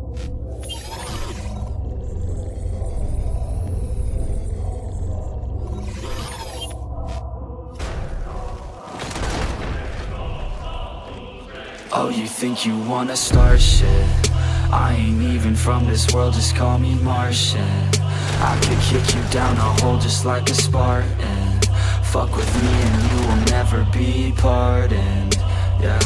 Oh, you think you wanna start shit? I ain't even from this world, just call me Martian. I could kick you down a hole just like a Spartan. Fuck with me and you will never be pardoned. Yeah.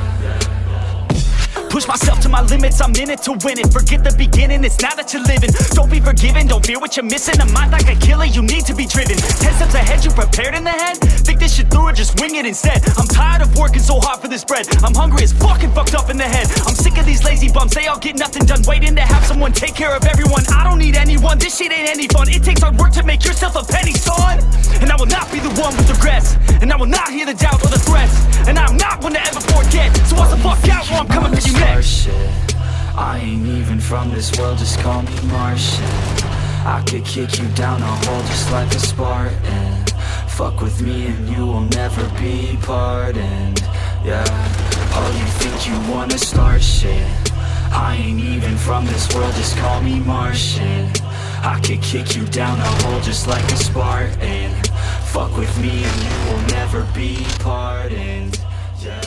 Push myself to my limits, I'm in it to win it. Forget the beginning, it's now that you're living. Don't be forgiven, don't fear what you're missing. A mind like a killer, you need to be driven. 10 steps ahead, you prepared in the head? Think this shit through or just wing it instead? I'm tired of working so hard for this bread. I'm hungry as fucking fucked up in the head. I'm sick of these lazy bums, they all get nothing done. Waiting to have someone take care of everyone. I don't need anyone, this shit ain't any fun. It takes hard work to make yourself a penny, son. And I will not be the one with regrets. And I will not hear the doubt or the threats. And I'm not one to ever forget. So what's the fuck out or I'm coming for you next. Shit. I ain't even from this world, just call me Martian. I could kick you down a hole just like a Spartan. Fuck with me and you will never be pardoned. Yeah. Oh, you think you wanna start shit? I ain't even from this world, just call me Martian. I could kick you down a hole just like a Spartan. Fuck with me and you will never be pardoned. Yeah.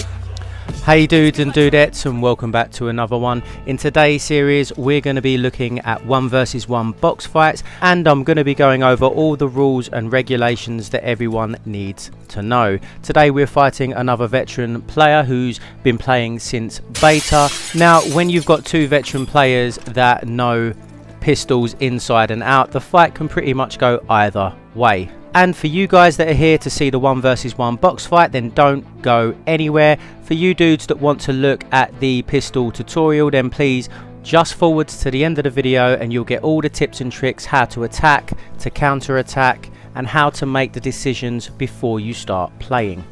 Hey dudes and dudettes, and welcome back to another one. In today's series we're going to be looking at 1 vs 1 box fights, and I'm going to be going over all the rules and regulations that everyone needs to know. Today we're fighting another veteran player who's been playing since beta. Now when you've got two veteran players that know pistols inside and out, the fight can pretty much go either way. And for you guys that are here to see the 1 vs 1 box fight, then don't go anywhere. For you dudes that want to look at the pistol tutorial, then please just forwards to the end of the video and you'll get all the tips and tricks how to attack, to counter attack, and how to make the decisions before you start playing.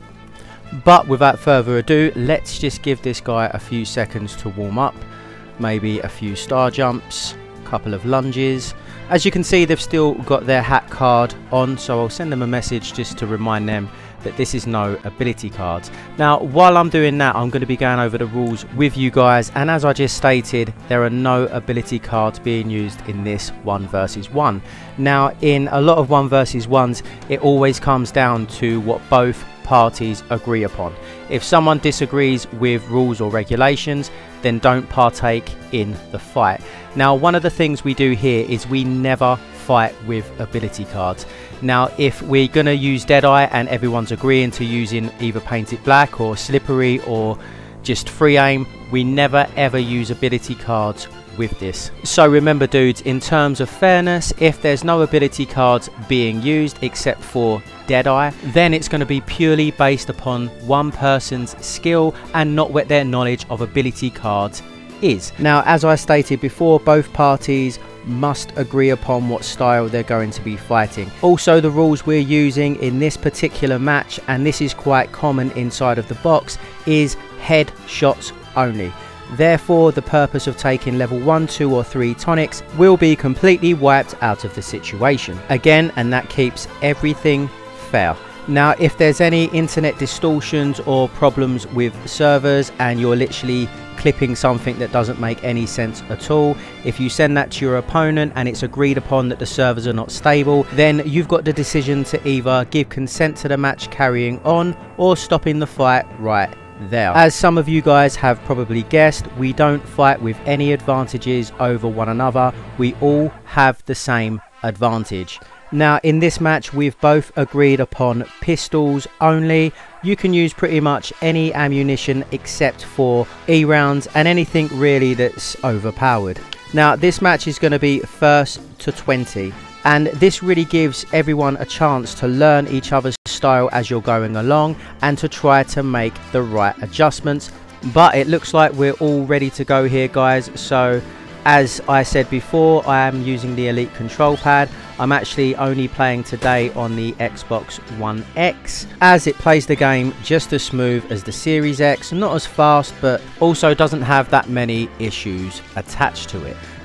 But without further ado, let's just give this guy a few seconds to warm up. Maybe a few star jumps, couple of lunges. As you can see, they've still got their hat card on, so I'll send them a message just to remind them that this is no ability cards. Now while I'm doing that, I'm going to be going over the rules with you guys, and as I just stated, there are no ability cards being used in this 1 vs 1. Now in a lot of 1 vs 1s, it always comes down to what both parties agree upon. If someone disagrees with rules or regulations, then don't partake in the fight. Now one of the things we do here is we never fight with ability cards. Now if we're going to use Deadeye and everyone's agreeing to using either Painted Black or Slippery or just free aim, we never ever use ability cards with this. So remember dudes, in terms of fairness, if there's no ability cards being used except for Deadeye, then it's going to be purely based upon one person's skill and not what their knowledge of ability cards is. Now as I stated before, both parties must agree upon what style they're going to be fighting. Also the rules we're using in this particular match, and this is quite common inside of the box, is head shots only. Therefore the purpose of taking level 1, 2 or 3 tonics will be completely wiped out of the situation. Again, and that keeps everything fair. Now if there's any internet distortions or problems with servers and you're literally clipping something that doesn't make any sense at all, if you send that to your opponent and it's agreed upon that the servers are not stable, then you've got the decision to either give consent to the match carrying on or stopping the fight right there. As some of you guys have probably guessed, we don't fight with any advantages over one another. We all have the same advantage. Now in this match we've both agreed upon pistols only. You can use pretty much any ammunition except for E rounds and anything really that's overpowered. Now this match is going to be 1st to 20, and this really gives everyone a chance to learn each other's style as you're going along and to try to make the right adjustments. But it looks like we're all ready to go here guys, so as I said before, I am using the Elite control pad. I'm actually only playing today on the Xbox One X, as it plays the game just as smooth as the Series X, not as fast, but also doesn't have that many issues attached to it.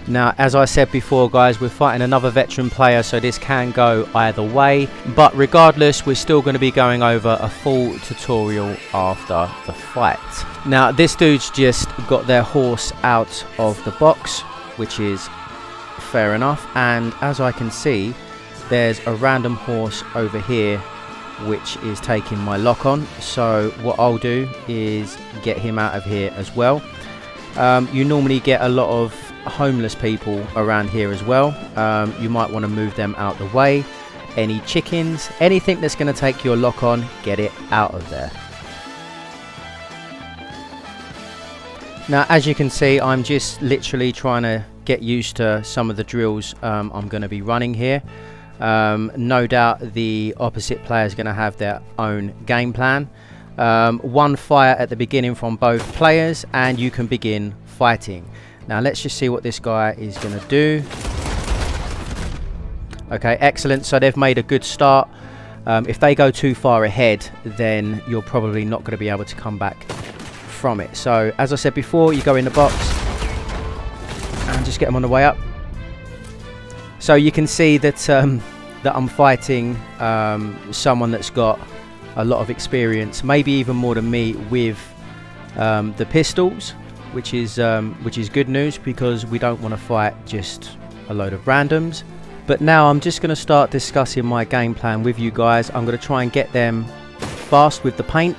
Now, as I said before, guys, we're fighting another veteran player, so this can go either way. But regardless, we're still going to be going over a full tutorial after the fight. Now, this dude's just got their horse out of the box, which is fair enough. And as I can see, there's a random horse over here, which is taking my lock on. So what I'll do is get him out of here as well. You normally get a lot of homeless people around here as well. You might want to move them out the way. Any chickens, anything that's going to take your lock on, get it out of there. Now, as you can see, I'm just literally trying to get used to some of the drills I'm going to be running here. No doubt the opposite player is going to have their own game plan. One fire at the beginning from both players and you can begin fighting. Now let's just see what this guy is going to do. Okay, excellent. So they've made a good start. If they go too far ahead, then you're probably not going to be able to come back from it. So as I said before, you go in the box and just get them on the way up. So you can see that that I'm fighting someone that's got a lot of experience, maybe even more than me, with the pistols, which is good news, because we don't want to fight just a load of randoms. But now I'm just going to start discussing my game plan with you guys. I'm going to try and get them fast with the paint.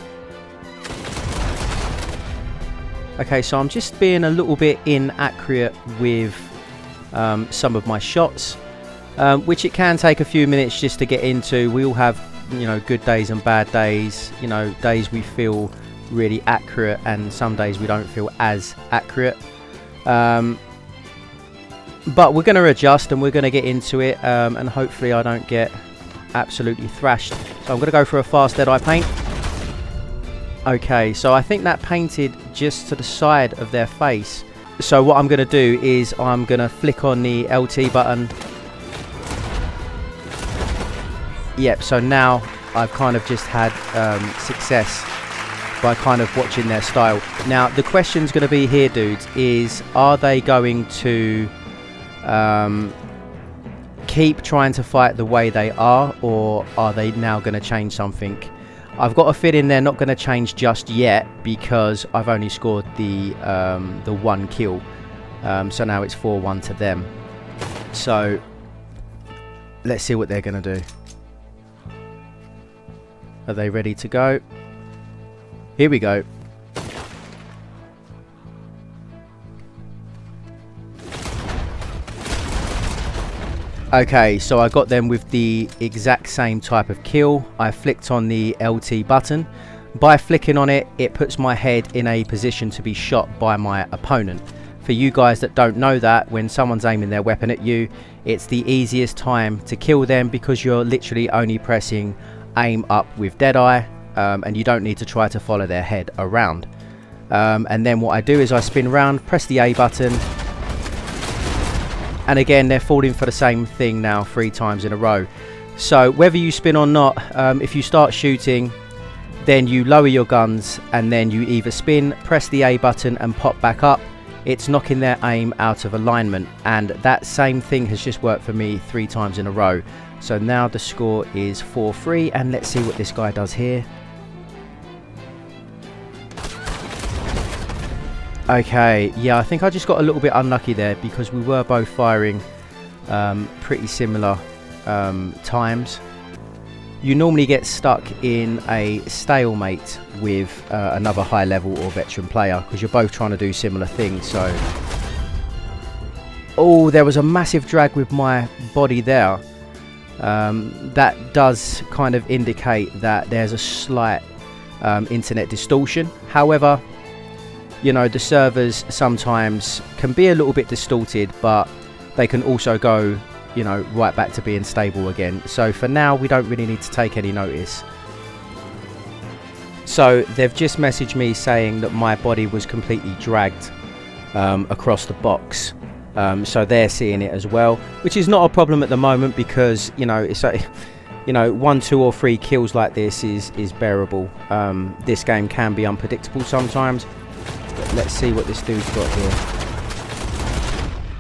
Okay, so I'm just being a little bit inaccurate with some of my shots, which it can take a few minutes just to get into. We all have, you know, good days and bad days, you know, days we feel really accurate and some days we don't feel as accurate. But we're going to adjust and we're going to get into it, and hopefully I don't get absolutely thrashed. So I'm going to go for a fast Deadeye paint. Okay, so I think that painted just to the side of their face. So what I'm going to do is I'm going to flick on the LT button. Yep, so now I've kind of just had success by kind of watching their style. Now the question's going to be here, dudes, is are they going to keep trying to fight the way they are, or are they now going to change something? I've got a feeling they're not going to change just yet, because I've only scored the one kill, so now it's 4-1 to them. So let's see what they're going to do. Are they ready to go? Here we go. Okay, so I got them with the exact same type of kill. I flicked on the LT button. By flicking on it, it puts my head in a position to be shot by my opponent. For you guys that don't know that, when someone's aiming their weapon at you, it's the easiest time to kill them, because you're literally only pressing aim up with Deadeye, and you don't need to try to follow their head around. And then what I do is I spin around, press the A button, and again they're falling for the same thing now 3 times in a row. So whether you spin or not, if you start shooting, then you lower your guns and then you either spin, press the A button and pop back up. It's knocking their aim out of alignment, and that same thing has just worked for me 3 times in a row. So now the score is 4-3, and let's see what this guy does here. Okay, yeah, I think I just got a little bit unlucky there, because we were both firing pretty similar times. You normally get stuck in a stalemate with another high level or veteran player, because you're both trying to do similar things. So, oh, there was a massive drag with my body there. That does kind of indicate that there's a slight internet distortion. However, you know, the servers sometimes can be a little bit distorted, but they can also go, you know, right back to being stable again. So for now, we don't really need to take any notice. So they've just messaged me saying that my body was completely dragged across the box. So they're seeing it as well, which is not a problem at the moment, because, you know, it's like, you know, 1, 2 or 3 kills like this is bearable. This game can be unpredictable sometimes. But let's see what this dude's got here.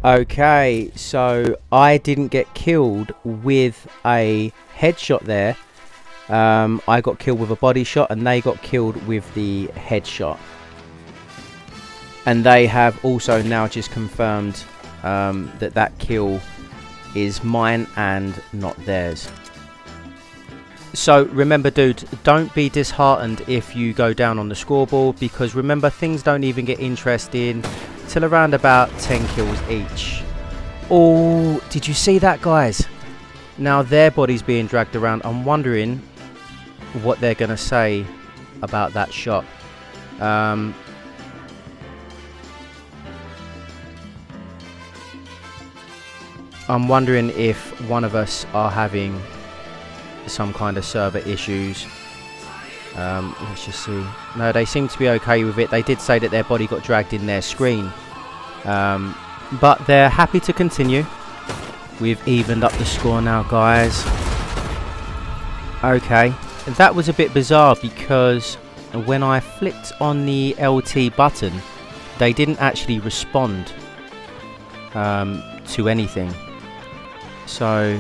Okay, so I didn't get killed with a headshot there. I got killed with a body shot and they got killed with the headshot. And they have also now just confirmed that kill is mine and not theirs. So remember, dude, don't be disheartened if you go down on the scoreboard, because remember, things don't even get interesting till around about 10 kills each. Oh, did you see that, guys? Now their body's being dragged around. I'm wondering what they're going to say about that shot. I'm wondering if one of us are having some kind of server issues. Let's just see. No, they seem to be okay with it. They did say that their body got dragged in their screen, but they're happy to continue. We've evened up the score now, guys. Okay, that was a bit bizarre because when I flicked on the LT button, they didn't actually respond to anything. So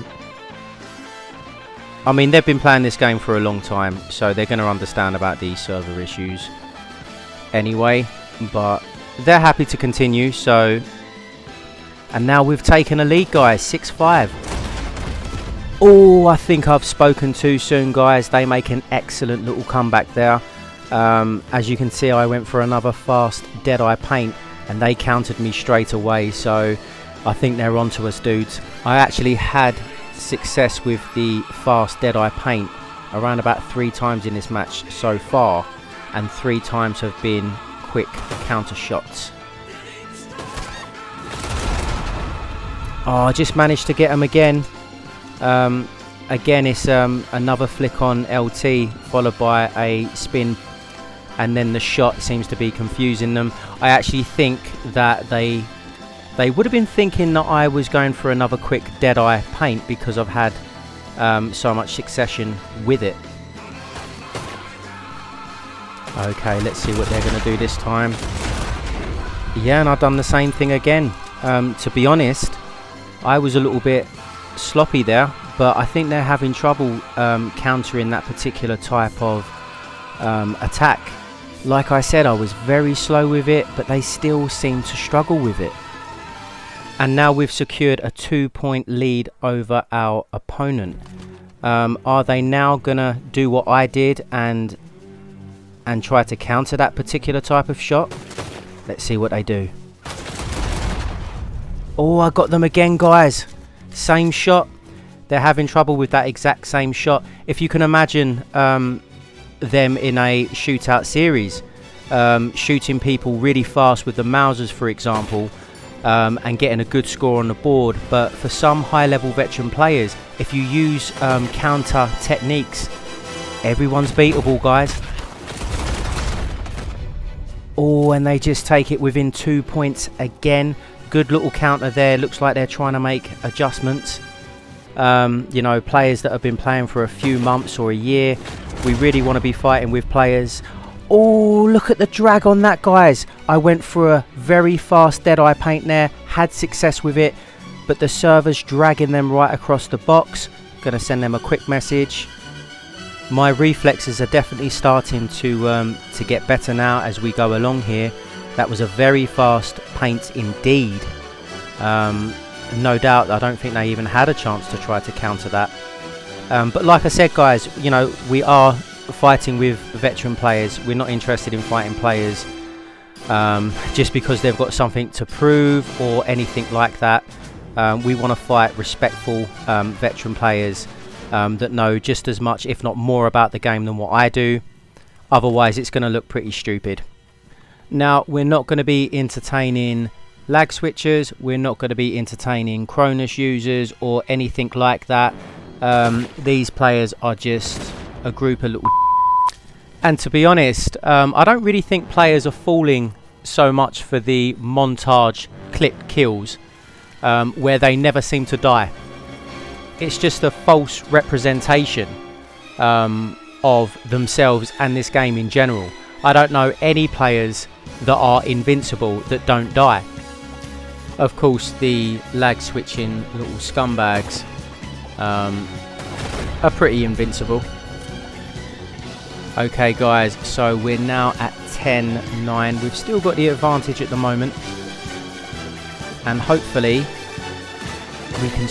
I mean, they've been playing this game for a long time, so they're going to understand about these server issues anyway, but they're happy to continue. So, and now we've taken a lead, guys, 6-5. Oh, I think I've spoken too soon, guys. They make an excellent little comeback there. As you can see, I went for another fast Deadeye paint and they countered me straight away, so I think they're onto us, dudes. I actually had success with the fast Deadeye paint around about 3 times in this match so far, and 3 times have been quick counter shots. Oh, I just managed to get them again. Again, it's another flick on LT followed by a spin, and then the shot seems to be confusing them. I actually think that they would have been thinking that I was going for another quick Deadeye paint because I've had so much succession with it. Okay, let's see what they're going to do this time. Yeah, and I've done the same thing again. To be honest, I was a little bit sloppy there, but I think they're having trouble countering that particular type of attack. Like I said, I was very slow with it, but they still seem to struggle with it. And now we've secured a 2-point lead over our opponent. Are they now gonna do what I did and try to counter that particular type of shot? Let's see what they do. Oh, I got them again, guys. Same shot. They're having trouble with that exact same shot. If you can imagine them in a shootout series, shooting people really fast with the Mausers, for example, and getting a good score on the board. But for some high-level veteran players, if you use counter techniques, everyone's beatable, guys. Oh, and they just take it within 2 points again. Good little counter there. Looks like they're trying to make adjustments. You know, players that have been playing for a few months or a year, we really want to be fighting with players. Oh, look at the drag on that, guys. I went for a very fast Deadeye paint there, had success with it, but the server's dragging them right across the box. Gonna send them a quick message. My reflexes are definitely starting to get better now as we go along here. That was a very fast paint indeed. No doubt, I don't think they even had a chance to try to counter that. But like I said, guys, you know, we are fighting with veteran players. We're not interested in fighting players just because they've got something to prove or anything like that. We want to fight respectful veteran players that know just as much, if not more, about the game than what I do. Otherwise, it's going to look pretty stupid. Now, we're not going to be entertaining lag switchers. We're not going to be entertaining Cronus users or anything like that. These players are just a group of little and to be honest, I don't really think players are falling so much for the montage clip kills where they never seem to die. It's just a false representation of themselves and this game in general. I don't know any players that are invincible that don't die. Of course, the lag switching little scumbags are pretty invincible. Okay guys, so we're now at 10-9. We've still got the advantage at the moment, and hopefully we can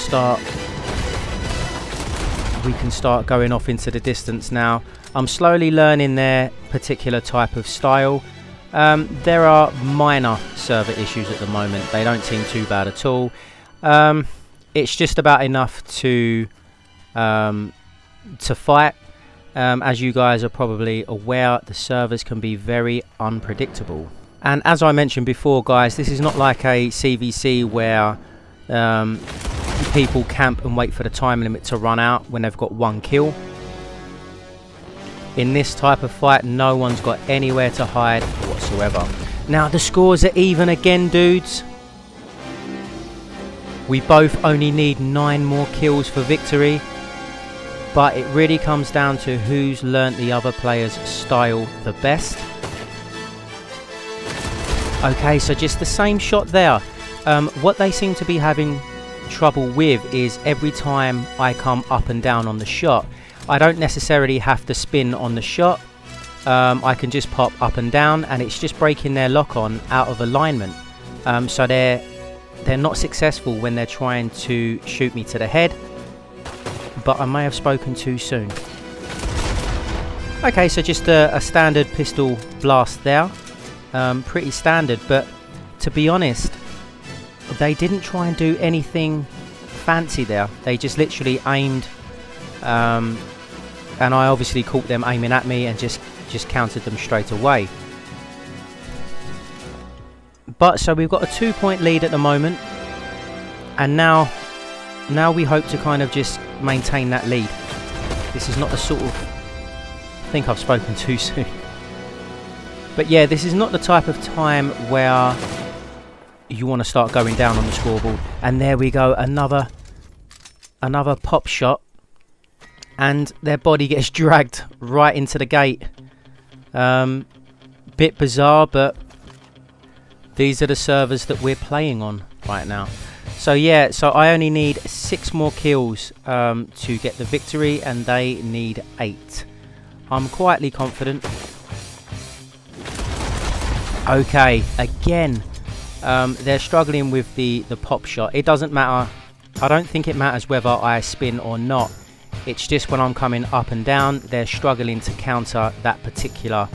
start going off into the distance now. I'm slowly learning their particular type of style. There are minor server issues at the moment. They don't seem too bad at all. It's just about enough to fight. As you guys are probably aware, the servers can be very unpredictable. And as I mentioned before, guys, this is not like a CVC where people camp and wait for the time limit to run out when they've got 1 kill. In this type of fight, no one's got anywhere to hide whatsoever. Now the scores are even again, dudes. We both only need 9 more kills for victory. But it really comes down to who's learnt the other player's style the best. Okay, so just the same shot there. What they seem to be having trouble with is every time I come up and down on the shot, I don't necessarily have to spin on the shot. I can just pop up and down, and it's just breaking their lock-on out of alignment. So they're not successful when they're trying to shoot me to the head. But I may have spoken too soon. Okay, so just a standard pistol blast there. Pretty standard, but to be honest, they didn't try and do anything fancy there. They just literally aimed, and I obviously caught them aiming at me and just countered them straight away. But so we've got a 2-point lead at the moment, and now we hope to kind of just maintain that lead. This is not the sort of... I think I've spoken too soon. But yeah, this is not the type of time where you want to start going down on the scoreboard. And there we go, another pop shot, and their body gets dragged right into the gate. Bit bizarre, but these are the servers that we're playing on right now. So yeah, so I only need 6 more kills to get the victory, and they need 8. I'm quietly confident. Okay, again, they're struggling with the pop shot. It doesn't matter. I don't think it matters whether I spin or not. It's just when I'm coming up and down, they're struggling to counter that particular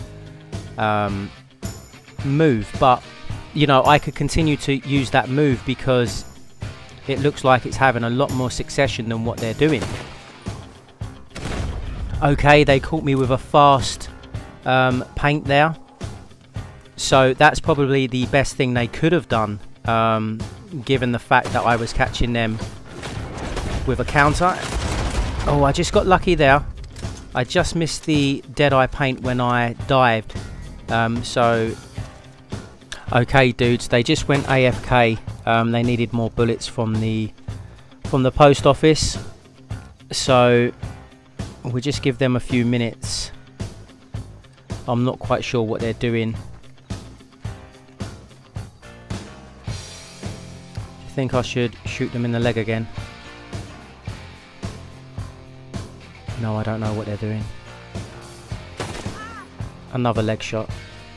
move. But, you know, I could continue to use that move because it looks like it's having a lot more succession than what they're doing. Okay, they caught me with a fast paint there. So that's probably the best thing they could have done, given the fact that I was catching them with a counter. Oh, I just got lucky there. I just missed the Deadeye paint when I dived. Okay, dudes, they just went AFK. They needed more bullets from the post office, so we'll just give them a few minutes. I'm not quite sure what they're doing. I think I should shoot them in the leg again. No, I don't know what they're doing. Another leg shot.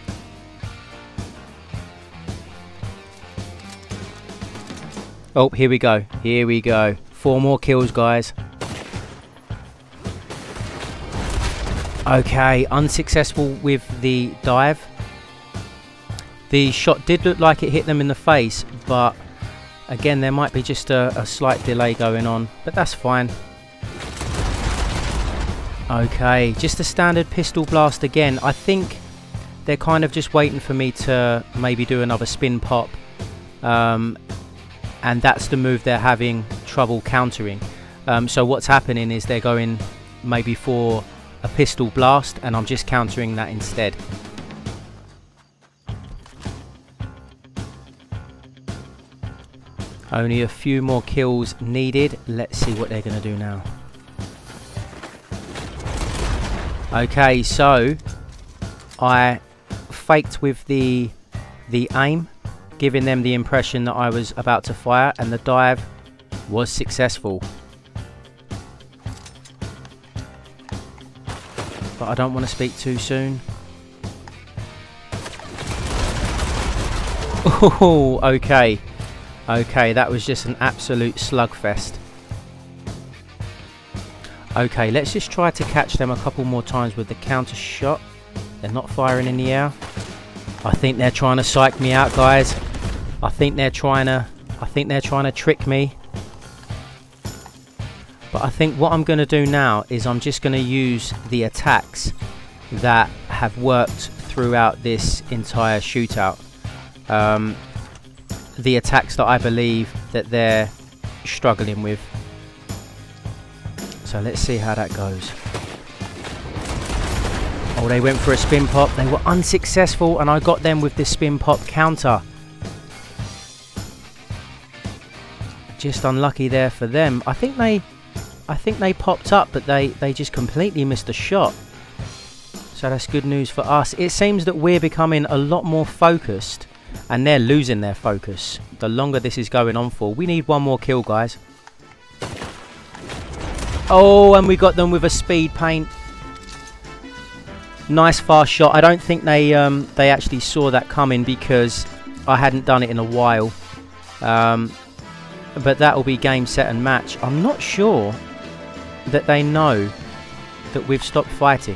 Oh, here we go. Here we go. 4 more kills, guys. Okay, unsuccessful with the dive. The shot did look like it hit them in the face, but again, there might be just a slight delay going on, but that's fine. Okay, just a standard pistol blast again. I think they're kind of just waiting for me to maybe do another spin pop. And that's the move they're having trouble countering. So what's happening is they're going maybe for a pistol blast, and I'm just countering that instead. Only a few more kills needed. Let's see what they're going to do now. Okay, so I faked with the aim, giving them the impression that I was about to fire, and the dive was successful. But I don't want to speak too soon. Oh, okay. Okay, that was just an absolute slugfest. Okay, let's just try to catch them a couple more times with the counter shot. They're not firing in the air. I think they're trying to psych me out, guys. I think they're trying to trick me. But I think what I'm going to do now is I'm just going to use the attacks that have worked throughout this entire shootout. The attacks that I believe that they're struggling with. So let's see how that goes. Oh, they went for a spin pop. They were unsuccessful, and I got them with the spin pop counter. Just unlucky there for them. I think they popped up, but they just completely missed the shot. So that's good news for us. It seems that we're becoming a lot more focused, and they're losing their focus the longer this is going on for. We need one more kill, guys. Oh, and we got them with a speed paint. Nice fast shot. I don't think they actually saw that coming because I hadn't done it in a while. But that will be game, set and match. I'm not sure that they know that we've stopped fighting.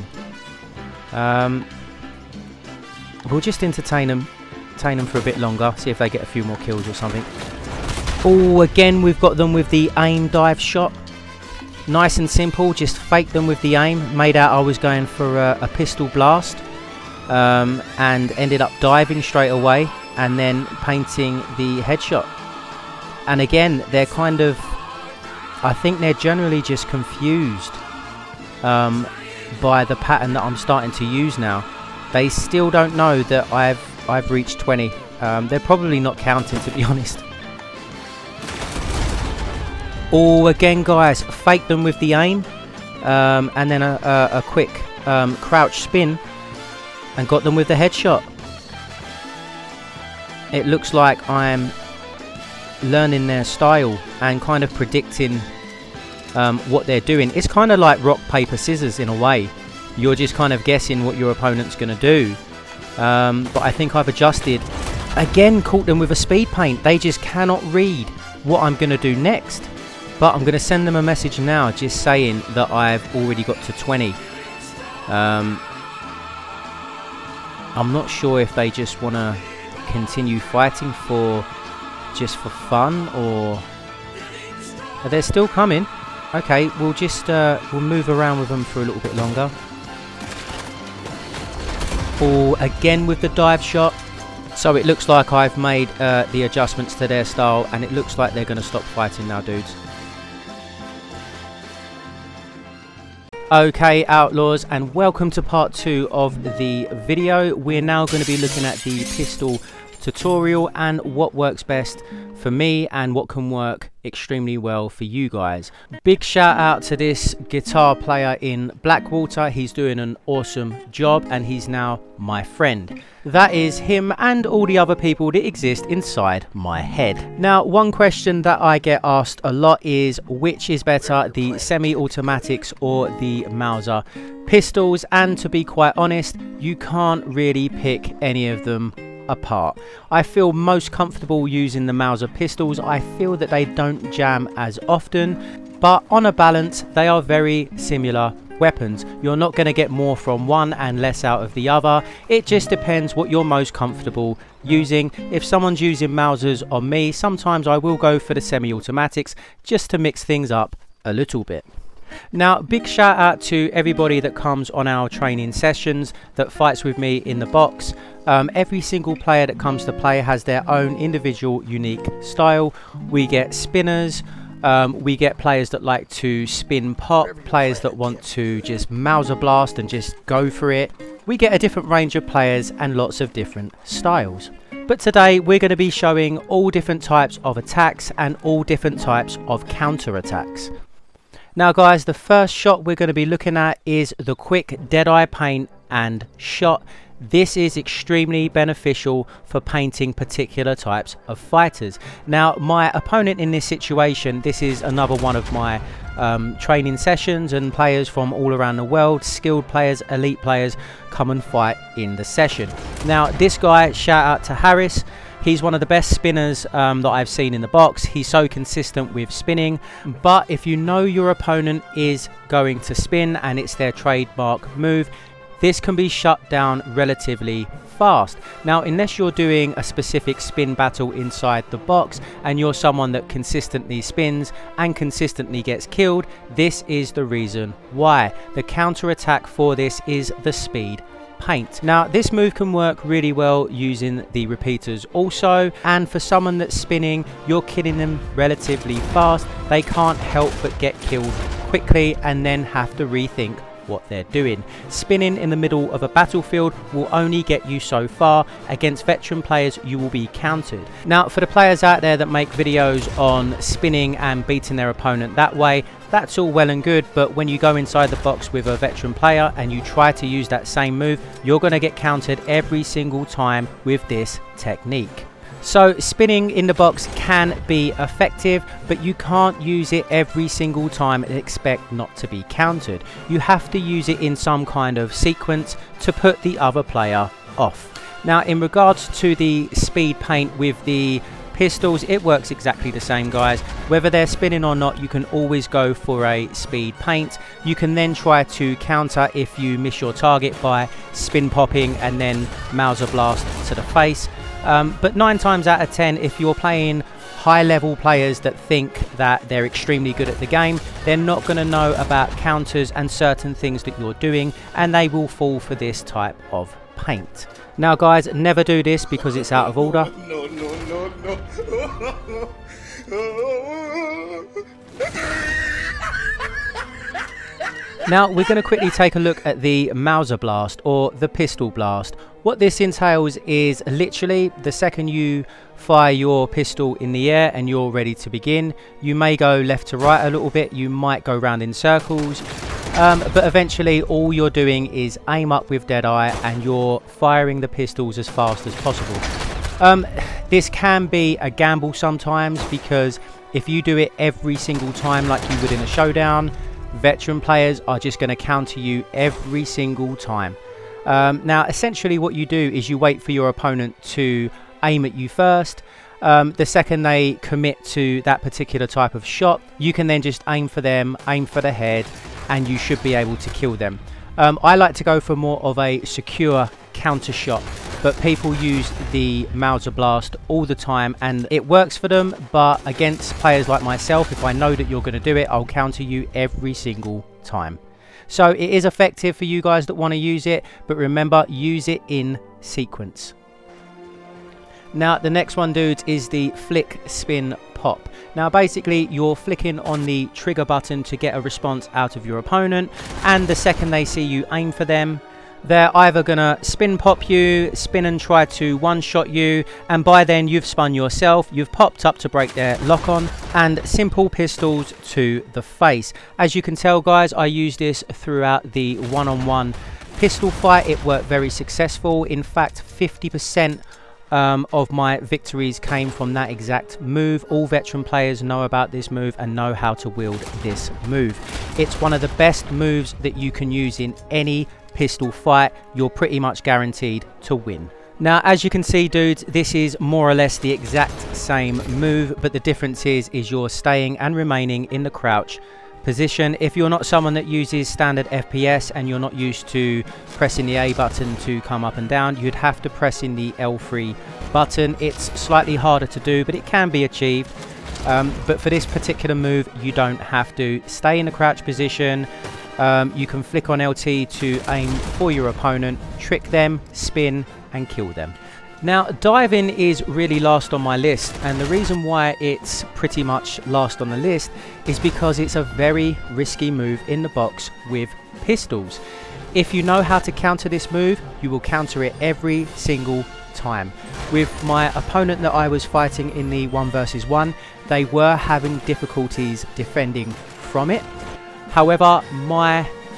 We'll just entertain them for a bit longer, see if they get a few more kills or something. Oh, again we've got them with the aim dive shot. Nice and simple, just faked them with the aim, made out I was going for a pistol blast, and ended up diving straight away and then painting the headshot. And again, they're kind of, I think they're generally just confused by the pattern that I'm starting to use now. They still don't know that I've reached 20. They're probably not counting, to be honest. Oh, again, guys, fake them with the aim, and then a quick crouch spin, and got them with the headshot. It looks like I'm learning their style and kind of predicting what they're doing. It's kind of like rock, paper, scissors in a way. You're just kind of guessing what your opponent's going to do. But I think I've adjusted. Again, caught them with a speed paint. They just cannot read what I'm going to do next. But I'm going to send them a message now just saying that I've already got to 20. I'm not sure if they just want to continue fighting just for fun, or they're still coming. Okay, we'll just we'll move around with them for a little bit longer. Oh, again with the dive shot. So it looks like I've made the adjustments to their style, and it looks like they're going to stop fighting now, dudes. Okay, Outlaws, and welcome to part 2 of the video. We're now going to be looking at the pistol tutorial and what works best for me and what can work extremely well for you guys. Big shout out to this guitar player in Blackwater. He's doing an awesome job and he's now my friend. That is him and all the other people that exist inside my head. Now, one question that I get asked a lot is which is better, the semi-automatics or the Mauser pistols? And to be quite honest, you can't really pick any of them apart. I feel most comfortable using the Mauser pistols. I feel that they don't jam as often, but on a balance they are very similar weapons. You're not going to get more from one and less out of the other. It just depends what you're most comfortable using. If someone's using Mausers on me, sometimes I will go for the semi-automatics just to mix things up a little bit. Now, big shout out to everybody that comes on our training sessions, that fights with me in the box. Every single player that comes to play has their own individual unique style. We get spinners, we get players that like to spin pop, players that want to just Mauser blast and just go for it. We get a different range of players and lots of different styles. But today we're going to be showing all different types of attacks and all different types of counter attacks. Now guys, the first shot we're going to be looking at is the quick Deadeye paint and shot. This is extremely beneficial for painting particular types of fighters. Now, my opponent in this situation, this is another one of my training sessions, and players from all around the world, skilled players, elite players, come and fight in the session. Now, this guy, shout out to Harris. He's one of the best spinners that I've seen in the box. He's so consistent with spinning. But if you know your opponent is going to spin and it's their trademark move, this can be shut down relatively fast. Now, unless you're doing a specific spin battle inside the box and you're someone that consistently spins and consistently gets killed, this is the reason why. The counter attack for this is the speed paint. Now, this move can work really well using the repeaters also, and for someone that's spinning, you're killing them relatively fast. They can't help but get killed quickly and then have to rethink what they're doing. Spinning in the middle of a battlefield will only get you so far. Against veteran players, you will be countered. Now, for the players out there that make videos on spinning and beating their opponent that way, that's all well and good, but when you go inside the box with a veteran player and you try to use that same move, you're going to get countered every single time with this technique. So spinning in the box can be effective, but you can't use it every single time and expect not to be countered. You have to use it in some kind of sequence to put the other player off. Now, in regards to the speed paint with the pistols, it works exactly the same, guys. Whether they're spinning or not, you can always go for a speed paint. You can then try to counter if you miss your target by spin popping and then Mauser blast to the face. But 9 times out of 10, if you're playing high level players that think that they're extremely good at the game, they're not going to know about counters and certain things that you're doing, and they will fall for this type of paint. Now, guys, never do this because it's out of order. No. Now, we're going to quickly take a look at the Mauser blast or the pistol blast. What this entails is literally the second you fire your pistol in the air and you're ready to begin, you may go left to right a little bit, you might go round in circles, but eventually all you're doing is aim up with Deadeye and you're firing the pistols as fast as possible. This can be a gamble sometimes, because if you do it every single time like you would in a showdown, veteran players are just going to counter you every single time. Now, essentially what you do is you wait for your opponent to aim at you first. The second they commit to that particular type of shot, you can then just aim for them, aim for the head, and you should be able to kill them. I like to go for more of a secure counter shot, but people use the Mauser blast all the time and it works for them, but against players like myself, if I know that you're going to do it, I'll counter you every single time. So it is effective for you guys that want to use it, but remember, use it in sequence. Now, the next one, dudes, is the flick spin pop. Now, basically, you're flicking on the trigger button to get a response out of your opponent, and the second they see you aim for them, they're either going to spin pop you, spin and try to one-shot you, and by then you've spun yourself, you've popped up to break their lock-on, and simple pistols to the face. As you can tell, guys, I use this throughout the one-on-one pistol fight. It worked very successful. In fact, 50% of my victories came from that exact move. All veteran players know about this move and know how to wield this move. It's one of the best moves that you can use in any pistol fight. You're pretty much guaranteed to win. Now, as you can see, dudes, this is more or less the exact same move, but the difference is you're staying and remaining in the crouch position. If you're not someone that uses standard FPS and you're not used to pressing the A button to come up and down, you'd have to press in the L3 button. It's slightly harder to do, but it can be achieved. But for this particular move, you don't have to. Stay in the crouch position. You can flick on LT to aim for your opponent, trick them, spin and kill them. Now, diving is really last on my list, and the reason why it's pretty much last on the list is because it's a very risky move in the box with pistols. If you know how to counter this move, you will counter it every single time. With my opponent that I was fighting in the 1 versus 1, they were having difficulties defending from it. However, my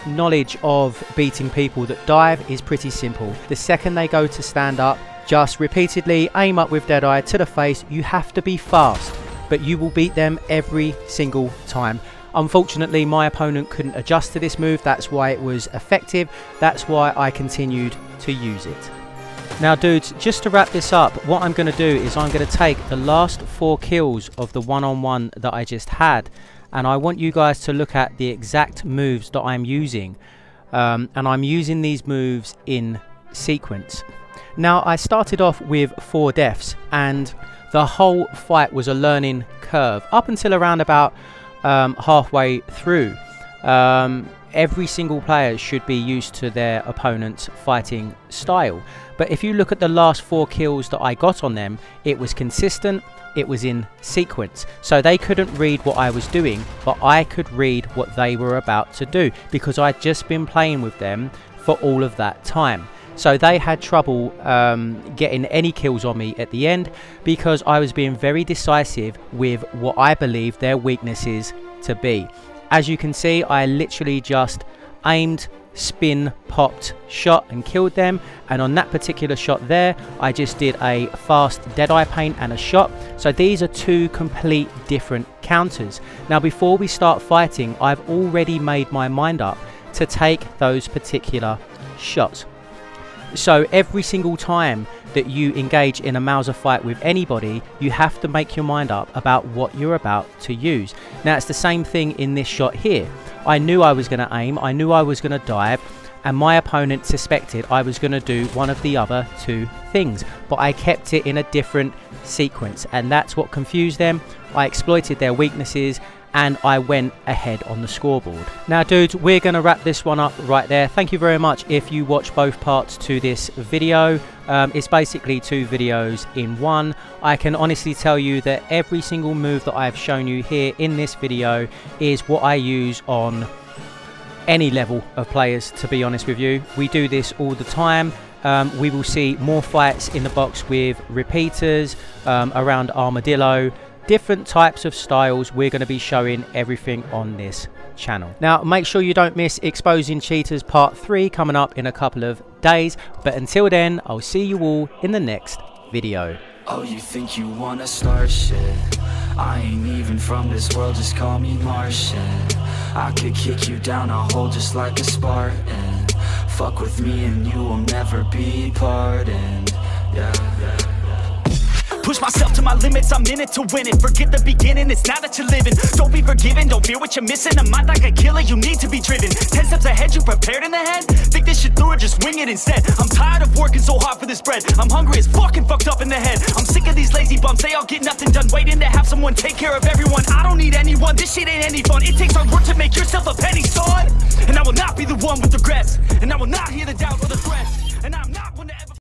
knowledge of beating people that dive is pretty simple. The second they go to stand up, just repeatedly aim up with Deadeye to the face. You have to be fast, but you will beat them every single time. Unfortunately, my opponent couldn't adjust to this move. That's why it was effective. That's why I continued to use it. Now dudes, just to wrap this up, what I'm going to do is I'm going to take the last 4 kills of the one-on-one that I just had, and I want you guys to look at the exact moves that I'm using. And I'm using these moves in sequence. Now I started off with 4 deaths, and the whole fight was a learning curve up until around about halfway through. Every single player should be used to their opponent's fighting style, but if you look at the last 4 kills that I got on them, it was consistent, it was in sequence, so they couldn't read what I was doing, but I could read what they were about to do because I'd just been playing with them for all of that time. So they had trouble getting any kills on me at the end because I was being very decisive with what I believe their weaknesses to be. As you can see, I literally just aimed, spin, popped, shot and killed them, and on that particular shot there I just did a fast Deadeye paint and a shot. So these are 2 complete different counters. Now before we start fighting, I've already made my mind up to take those particular shots. So every single time that you engage in a Mauser fight with anybody, you have to make your mind up about what you're about to use. Now it's the same thing in this shot here. I knew I was going to aim, I knew I was going to dive, and my opponent suspected I was going to do one of the other 2 things, but I kept it in a different sequence, and that's what confused them. I exploited their weaknesses and I went ahead on the scoreboard. Now dudes, we're going to wrap this one up right there. Thank you very much if you watch both parts to this video. It's basically 2 videos in one. I can honestly tell you that every single move that I've shown you here in this video is what I use on any level of players, to be honest with you. We do this all the time. We will see more fights in the box with repeaters, around Armadillo, different types of styles. We're going to be showing everything on this channel. Now make sure you don't miss Exposing Cheaters Part 3 coming up in a couple of days, but until then I'll see you all in the next video. Oh, you think you wanna start shit? I ain't even from this world, just call me Martian. I could kick you down a hole just like a Spartan. Fuck with me and you will never be pardoned. Yeah. Push myself to my limits, I'm in it to win it. Forget the beginning, it's now that you're living. Don't be forgiven, don't fear what you're missing. A mind like a killer, you need to be driven. 10 steps ahead, you prepared in the head? Think this shit through or just wing it instead? I'm tired of working so hard for this bread. I'm hungry as fucking fucked up in the head. I'm sick of these lazy bums, they all get nothing done. Waiting to have someone take care of everyone. I don't need anyone, this shit ain't any fun. It takes hard work to make yourself a penny, son. And I will not be the one with regrets, and I will not hear the doubt or the threats.